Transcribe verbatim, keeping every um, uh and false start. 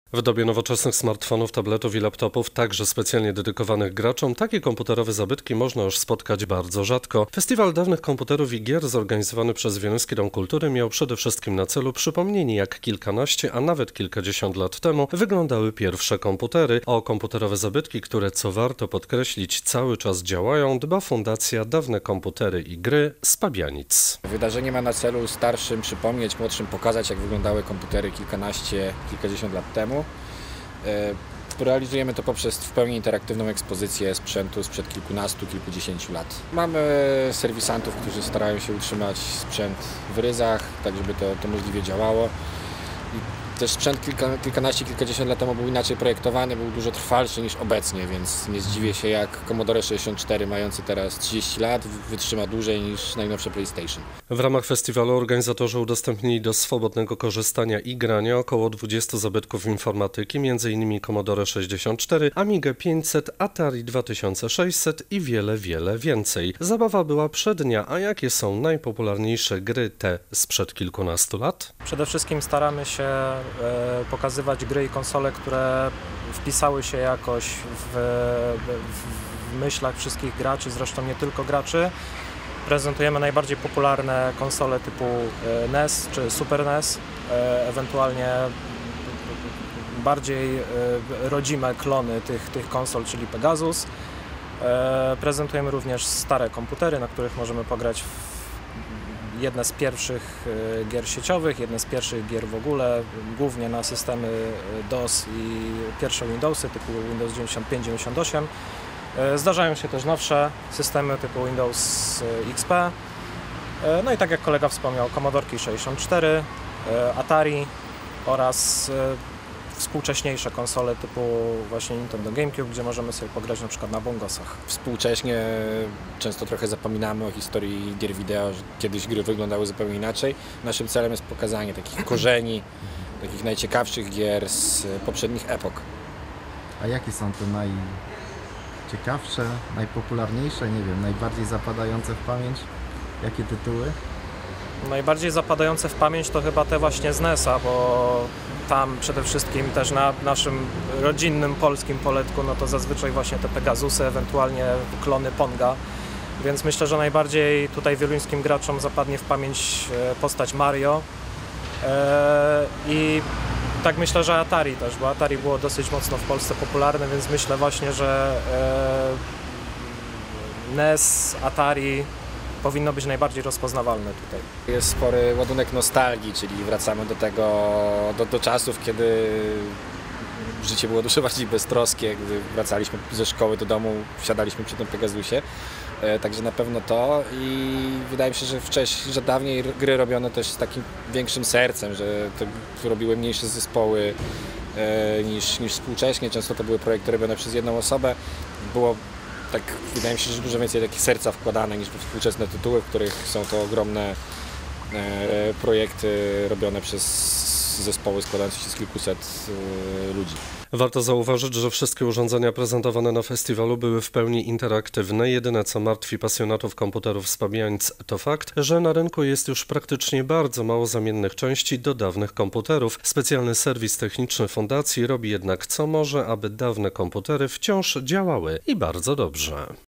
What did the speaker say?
W dobie nowoczesnych smartfonów, tabletów i laptopów, także specjalnie dedykowanych graczom, takie komputerowe zabytki można już spotkać bardzo rzadko. Festiwal dawnych komputerów i gier zorganizowany przez Wieluński Dom Kultury miał przede wszystkim na celu przypomnienie, jak kilkanaście, a nawet kilkadziesiąt lat temu wyglądały pierwsze komputery. O komputerowe zabytki, które, co warto podkreślić, cały czas działają, dba Fundacja Dawne Komputery i Gry z Pabianic. Wydarzenie ma na celu starszym przypomnieć, młodszym pokazać, jak wyglądały komputery kilkanaście, kilkadziesiąt lat temu. Realizujemy to poprzez w pełni interaktywną ekspozycję sprzętu sprzed kilkunastu, kilkudziesięciu lat. Mamy serwisantów, którzy starają się utrzymać sprzęt w ryzach, tak żeby to, to możliwie działało. I też sprzęt kilka, kilkanaście, kilkadziesiąt lat temu był inaczej projektowany, był dużo trwalszy niż obecnie, więc nie zdziwię się, jak Commodore sześćdziesiąt cztery, mający teraz trzydzieści lat, wytrzyma dłużej niż najnowsze PlayStation. W ramach festiwalu organizatorzy udostępnili do swobodnego korzystania i grania około dwudziestu zabytków informatyki, między innymi Commodore sześćdziesiąt cztery, Amigę pięćset, Atari dwa tysiące sześćset i wiele, wiele więcej. Zabawa była przednia, a jakie są najpopularniejsze gry te sprzed kilkunastu lat? Przede wszystkim staramy się pokazywać gry i konsole, które wpisały się jakoś w, w myślach wszystkich graczy, zresztą nie tylko graczy. Prezentujemy najbardziej popularne konsole typu N E S czy Super N E S, ewentualnie bardziej rodzime klony tych, tych konsol, czyli Pegasus. Prezentujemy również stare komputery, na których możemy pograć w jedne z pierwszych gier sieciowych, jedne z pierwszych gier w ogóle, głównie na systemy DOS i pierwsze Windowsy typu Windows dziewięćdziesiąt pięć dziewięćdziesiąt osiem. Zdarzają się też nowsze systemy typu Windows X P. No i tak jak kolega wspomniał, Commodore sześćdziesiąt cztery, Atari oraz współcześniejsze konsole typu właśnie Nintendo GameCube, gdzie możemy sobie pograć na przykład na bongosach. Współcześnie często trochę zapominamy o historii gier wideo, że kiedyś gry wyglądały zupełnie inaczej. Naszym celem jest pokazanie takich korzeni, takich najciekawszych gier z poprzednich epok. A jakie są te najciekawsze, najpopularniejsze, nie wiem, najbardziej zapadające w pamięć? Jakie tytuły? Najbardziej zapadające w pamięć to chyba te właśnie z N E S a, bo tam przede wszystkim też na naszym rodzinnym polskim poletku, no to zazwyczaj właśnie te Pegasusy, ewentualnie klony Ponga. Więc myślę, że najbardziej tutaj wieluńskim graczom zapadnie w pamięć postać Mario. I tak myślę, że Atari też, bo Atari było dosyć mocno w Polsce popularne, więc myślę właśnie, że N E S, Atari powinno być najbardziej rozpoznawalne tutaj. Jest spory ładunek nostalgii, czyli wracamy do tego, do, do czasów, kiedy życie było dużo bardziej beztroskie, gdy wracaliśmy ze szkoły do domu, wsiadaliśmy przy tym Pegasusie. E, także na pewno to i wydaje mi się, że wcześniej, że dawniej gry robiono też z takim większym sercem, że to robiły mniejsze zespoły e, niż, niż współcześnie. Często to były projekty robione przez jedną osobę. Było tak, wydaje mi się, że dużo więcej takich serca wkładane niż we współczesne tytuły, w których są to ogromne e, projekty robione przez zespoły składające się z kilkuset e, ludzi. Warto zauważyć, że wszystkie urządzenia prezentowane na festiwalu były w pełni interaktywne. Jedyne, co martwi pasjonatów komputerów z Pabianic, to fakt, że na rynku jest już praktycznie bardzo mało zamiennych części do dawnych komputerów. Specjalny serwis techniczny Fundacji robi jednak co może, aby dawne komputery wciąż działały i bardzo dobrze.